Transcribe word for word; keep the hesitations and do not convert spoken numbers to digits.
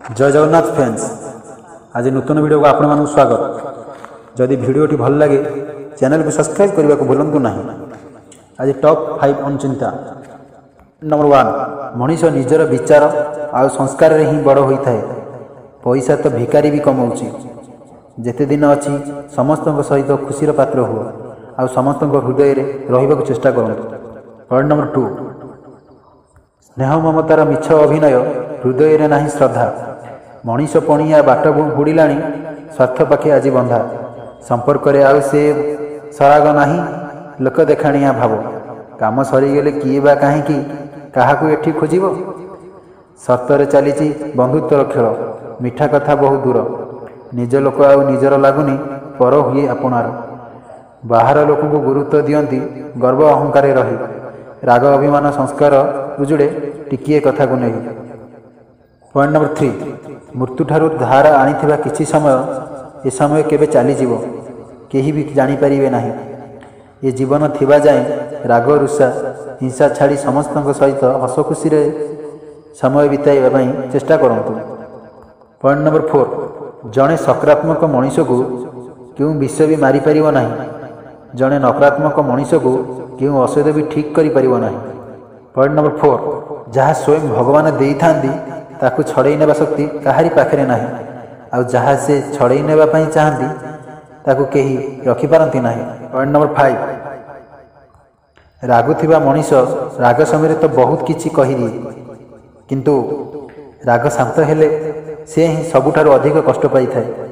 जय जगन्नाथ फ्रेंड्स, आज नूतन वीडियो को आपण मानक स्वागत। जदि वीडियोटी भल लगे चैनल को सब्सक्राइब करने को भूलु ना। आज टॉप फाइव ऑन चिंता। नंबर वन, मनीष निजर विचार आ संस्कार रे ही बड़ होता है। पैसा तो भिकारी भी कमाऊँच। जेते दिन अच्छी समस्त सहित खुशीर पात्र हुआ आ समस्त हृदय रही चेष्टा करूँ। पॉइंट नंबर टू, स्नेह ममतार मिछ अभिनय हृदय रे नाही श्रद्धा। मनीष पणिया बाट बुड़िला स्वार्थ पाखे आज बंधा। संपर्क आउ से सराग नाही लोक देखाणिया भाव। काम सरीगले किए बा कहीं क्या एठी खोजिब। सतरे चली बंधुत्वर खेल, मिठा कथा बहुत दूर। निज लोक आउ निजर लगुनि पर हुए आपणार। बाहर लोक को गुरुत्व दियंती गर्व अहंकार रही। राग अभिमान संस्कार उजुड़े टिकिए कथा को नहीं। पॉइंट नंबर थ्री, मृत्यु ठारू धार आनी किछि समय ए समय केबे चली जीवो केही भी जानी परिबे नाही। ये जीवन थिबा जाए राग रुषा हिंसा छाड़ी समस्त सहित हस खुशी समय बिताइबा पई चेष्टा करंतु। पॉइंट नंबर फोर, जड़े सकारात्मक मनीष को क्यों विष भी मारी परिबो नाही। जड़े नकारात्मक मनीष को क्यों औषध भी ठीक करि परिबो नाही। पॉइंट नंबर फोर, जहाँ स्वयं भगवान देई थांदी ताकू छड़ई नेबा शक्ति काहारी पाखरे नाही। आ जहाँ से छड़ई नेबा पई चाहती ताकू केही रखि पारंती नाही। पॉइंट नंबर फाइव, रागुथिबा मनीष राग समय तो बहुत किछि कहि दिए, किंतु राग शांत हेले से ही सबुठारु अधिक कष्ट पाई थाए।